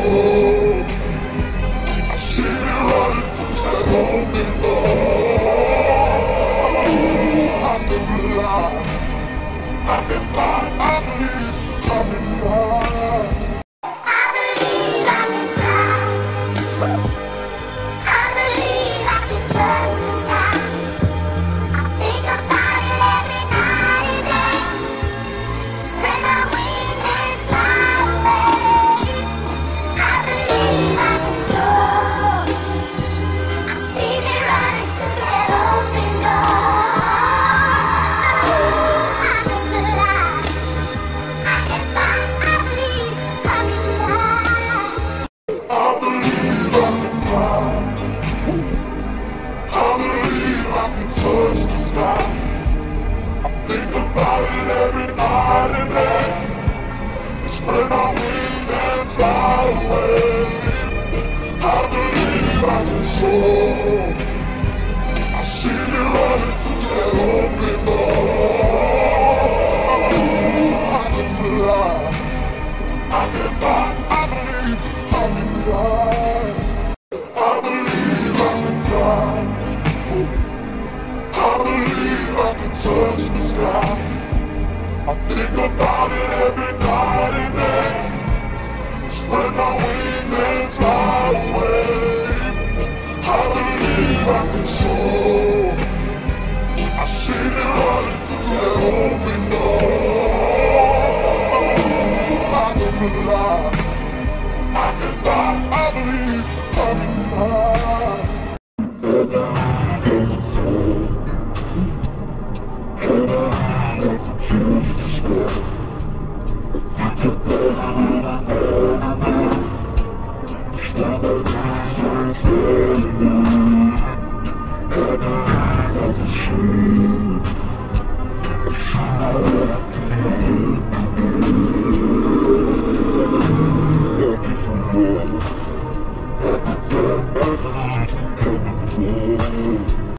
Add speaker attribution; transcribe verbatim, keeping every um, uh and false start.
Speaker 1: I see me running through that open door. I'm just alive. I can fly, I believe I can fly. Touch the sky. I think about it every night and day. Spread my wings and fly away. I believe I can soar. I see me running through that open door. I can fly. I can fly. I believe I can fly. I believe I can fly. I believe I can touch the sky. I think about it every night and day. Spread my wings and fly away. I believe I can soar. I see me running through that open door. I can fly. I can fly. I believe I can fly.
Speaker 2: Thank you.